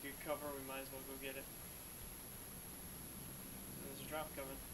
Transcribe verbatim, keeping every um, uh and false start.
good cover, we might as well go get it. There's a drop coming.